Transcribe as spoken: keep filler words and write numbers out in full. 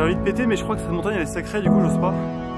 envie de péter, mais je crois que cette montagne elle est sacrée, du coup j'ose pas.